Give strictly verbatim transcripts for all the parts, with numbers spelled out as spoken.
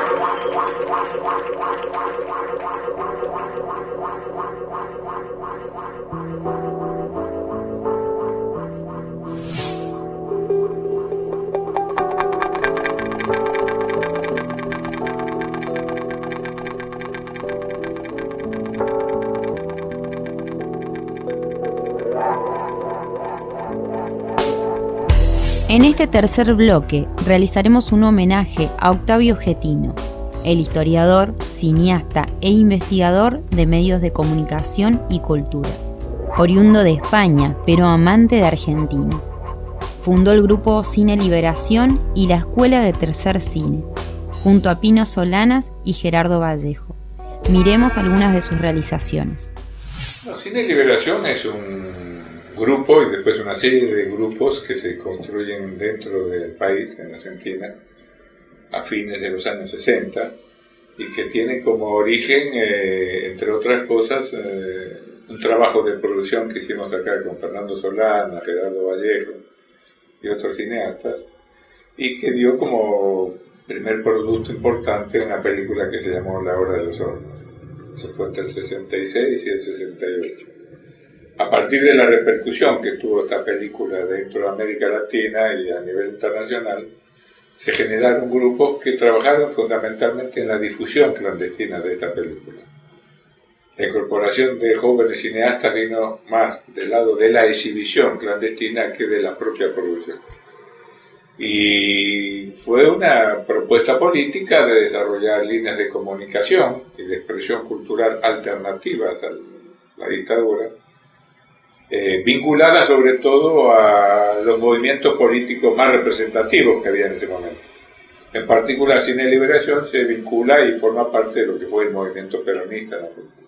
En este tercer bloque realizaremos un homenaje a Octavio Getino, el historiador, cineasta e investigador de medios de comunicación y cultura. Oriundo de España, pero amante de Argentina. Fundó el grupo Cine Liberación y la Escuela de Tercer Cine, junto a Pino Solanas y Gerardo Vallejo. Miremos algunas de sus realizaciones. No, Cine Liberación es un grupo y después una serie de grupos que se construyen dentro del país, en Argentina, a fines de los años sesenta, y que tienen como origen, eh, entre otras cosas, eh, un trabajo de producción que hicimos acá con Fernando Solana, Gerardo Vallejo y otros cineastas, y que dio como primer producto importante una película que se llamó La Hora de los Hornos. Eso fue entre el sesenta y seis y el sesenta y ocho. A partir de la repercusión que tuvo esta película dentro de América Latina y a nivel internacional, se generaron grupos que trabajaron fundamentalmente en la difusión clandestina de esta película. La incorporación de jóvenes cineastas vino más del lado de la exhibición clandestina que de la propia producción. Y fue una propuesta política de desarrollar líneas de comunicación y de expresión cultural alternativas a la dictadura, Eh, vinculada sobre todo a los movimientos políticos más representativos que había en ese momento. En particular, Cine Liberación se vincula y forma parte de lo que fue el movimiento peronista en Argentina.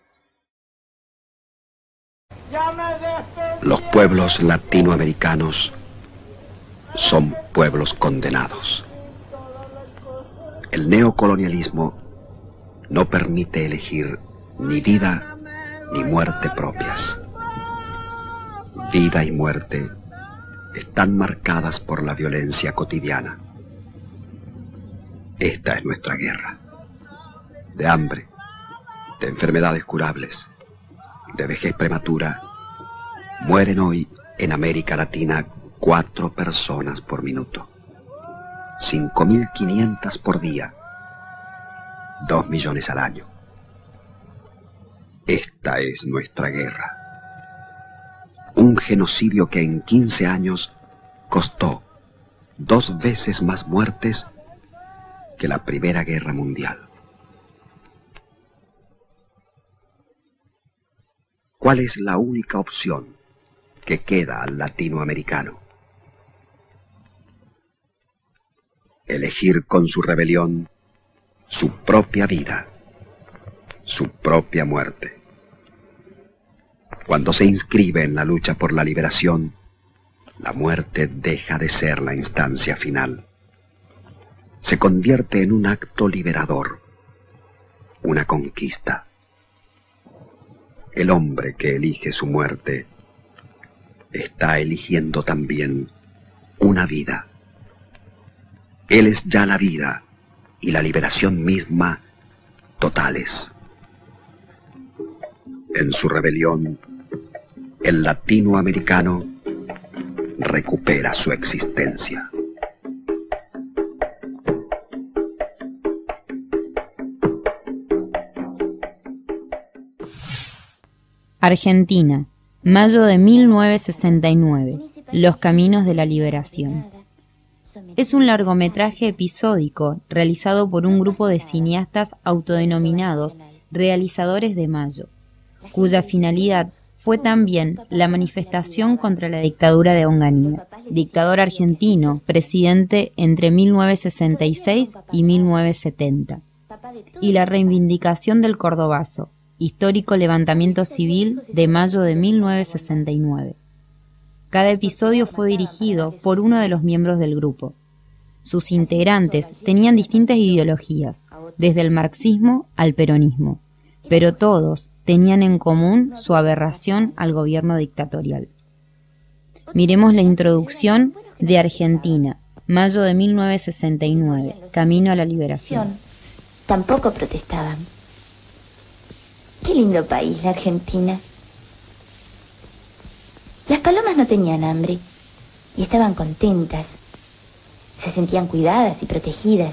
Los pueblos latinoamericanos son pueblos condenados. El neocolonialismo no permite elegir ni vida ni muerte propias. Vida y muerte están marcadas por la violencia cotidiana. Esta es nuestra guerra. De hambre, de enfermedades curables, de vejez prematura, mueren hoy en América Latina cuatro personas por minuto. Cinco mil quinientas por día. Dos millones al año. Esta es nuestra guerra. Un genocidio que en quince años costó dos veces más muertes que la Primera Guerra Mundial. ¿Cuál es la única opción que queda al latinoamericano? Elegir con su rebelión su propia vida, su propia muerte. Cuando se inscribe en la lucha por la liberación, la muerte deja de ser la instancia final. Se convierte en un acto liberador, una conquista. El hombre que elige su muerte está eligiendo también una vida. Él es ya la vida y la liberación misma totales. En su rebelión, el latinoamericano recupera su existencia. Argentina, mayo de mil novecientos sesenta y nueve. Los caminos de la liberación. Es un largometraje episódico realizado por un grupo de cineastas autodenominados Realizadores de Mayo, cuya finalidad fue también la manifestación contra la dictadura de Onganía, dictador argentino, presidente entre mil novecientos sesenta y seis y mil novecientos setenta, y la reivindicación del Cordobazo, histórico levantamiento civil de mayo de mil novecientos sesenta y nueve. Cada episodio fue dirigido por uno de los miembros del grupo. Sus integrantes tenían distintas ideologías, desde el marxismo al peronismo, pero todos tenían en común su aberración al gobierno dictatorial. Miremos la introducción de Argentina, mayo de mil novecientos sesenta y nueve, Camino a la Liberación. Tampoco protestaban. Qué lindo país, la Argentina. Las palomas no tenían hambre y estaban contentas. Se sentían cuidadas y protegidas.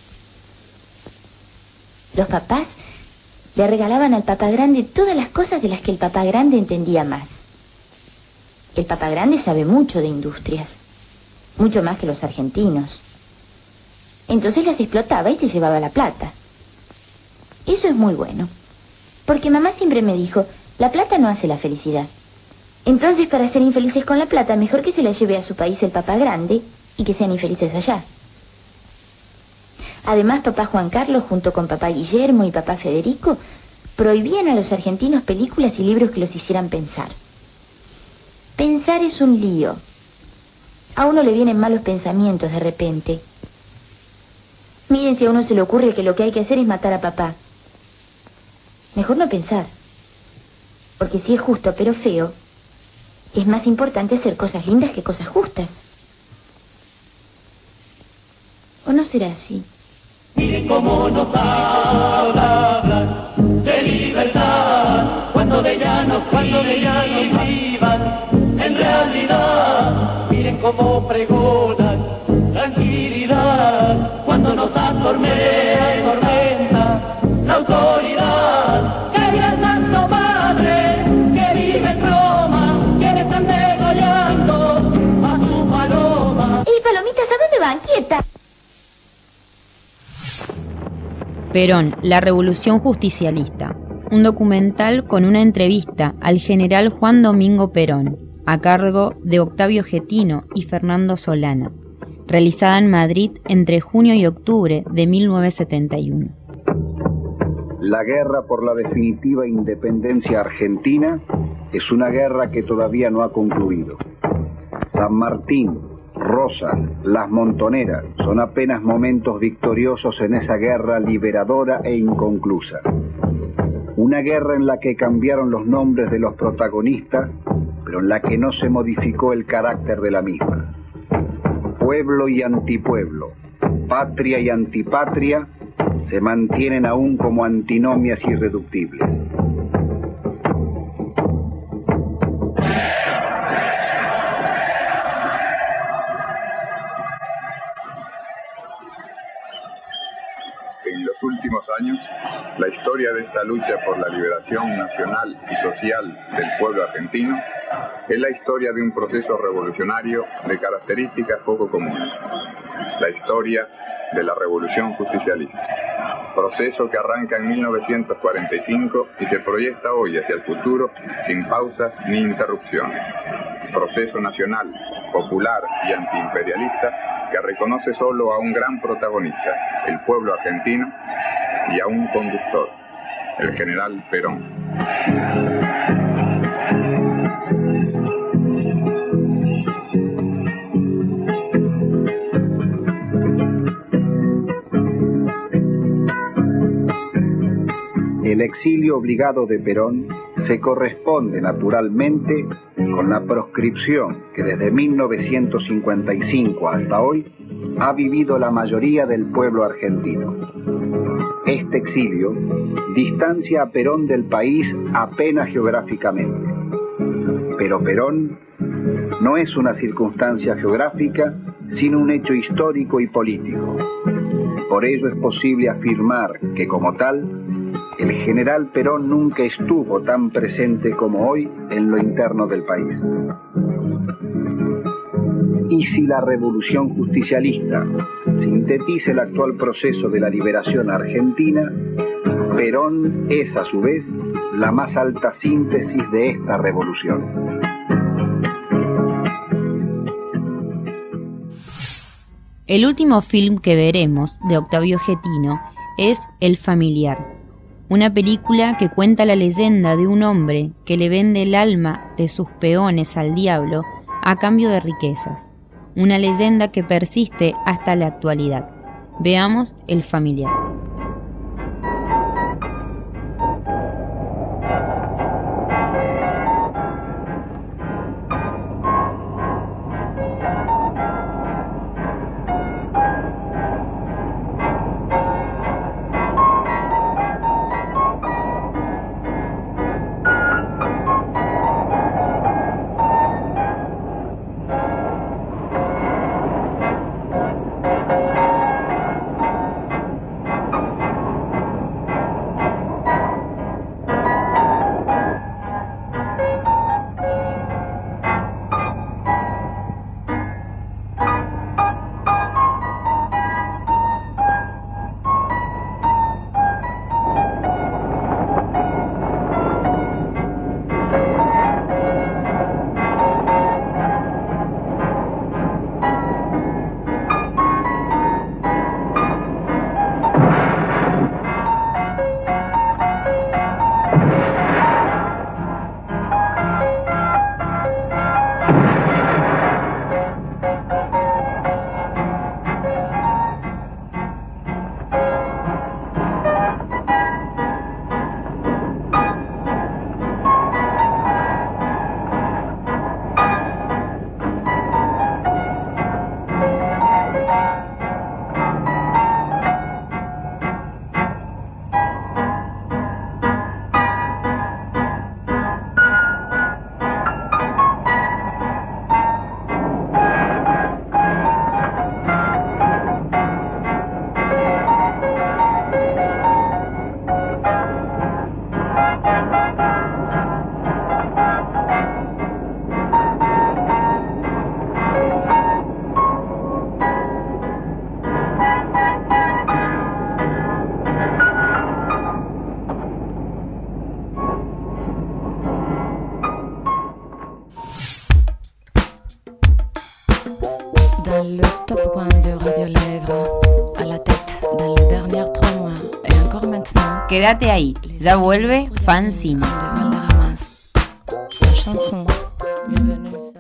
Los papás le regalaban al papá grande todas las cosas de las que el papá grande entendía más. El papá grande sabe mucho de industrias, mucho más que los argentinos. Entonces las explotaba y se llevaba la plata. Eso es muy bueno, porque mamá siempre me dijo, la plata no hace la felicidad. Entonces, para ser infelices con la plata, mejor que se la lleve a su país el papá grande y que sean infelices allá. Además, papá Juan Carlos, junto con papá Guillermo y papá Federico, prohibían a los argentinos películas y libros que los hicieran pensar. Pensar es un lío. A uno le vienen malos pensamientos de repente. Miren si a uno se le ocurre que lo que hay que hacer es matar a papá. Mejor no pensar. Porque si es justo pero feo, es más importante hacer cosas lindas que cosas justas. ¿O no será así? Miren cómo nos hablan de libertad, cuando de llanos, cuando de llanos vivan, en realidad. Miren cómo pregonan tranquilidad, cuando nos atormenta, tormenta la autoridad. Que viva el Santo Padre, que vive en Roma, quienes están degollando a su paloma. ¡Ey, palomitas, ¿a dónde van? ¡Quieta! Perón, la revolución justicialista. Un documental con una entrevista al general Juan Domingo Perón, a cargo de Octavio Getino y Fernando Solana, realizada en Madrid entre junio y octubre de mil novecientos setenta y uno. La guerra por la definitiva independencia argentina es una guerra que todavía no ha concluido. San Martín, Rosas, Las Montoneras son apenas momentos victoriosos en esa guerra liberadora e inconclusa. Una guerra en la que cambiaron los nombres de los protagonistas, pero en la que no se modificó el carácter de la misma. Pueblo y antipueblo, patria y antipatria, se mantienen aún como antinomias irreductibles. En los últimos años, la historia de esta lucha por la liberación nacional y social del pueblo argentino es la historia de un proceso revolucionario de características poco comunes. La historia de la revolución justicialista. Proceso que arranca en mil novecientos cuarenta y cinco y se proyecta hoy hacia el futuro sin pausas ni interrupciones. Proceso nacional, popular y antiimperialista que reconoce solo a un gran protagonista, el pueblo argentino, y a un conductor, el general Perón. El exilio obligado de Perón se corresponde naturalmente con la proscripción que desde mil novecientos cincuenta y cinco hasta hoy ha vivido la mayoría del pueblo argentino. Este exilio distancia a Perón del país apenas geográficamente. Pero Perón no es una circunstancia geográfica, sino un hecho histórico y político. Por ello es posible afirmar que, como tal, el general Perón nunca estuvo tan presente como hoy en lo interno del país. Y si la revolución justicialista sintetiza el actual proceso de la liberación argentina, Perón es a su vez la más alta síntesis de esta revolución. El último film que veremos de Octavio Getino es El familiar, una película que cuenta la leyenda de un hombre que le vende el alma de sus peones al diablo a cambio de riquezas, una leyenda que persiste hasta la actualidad. Veamos El familiar. Quédate ahí, ya vuelve Fancine. Chanson. Bienvenue.